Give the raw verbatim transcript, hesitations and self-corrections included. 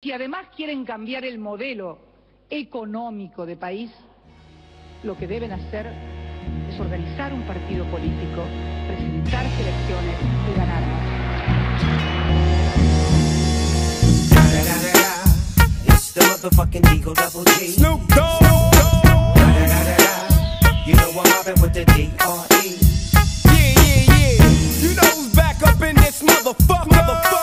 Si además quieren cambiar el modelo económico de país, lo que deben hacer es organizar un partido político, presentarse elecciones y ganar. It's the motherfucking Eagle Double G. Snoop Dogg. You know I'm mobbing with the D R E. Yeah, yeah, yeah. You know who's back up in this motherfucker. motherfucker.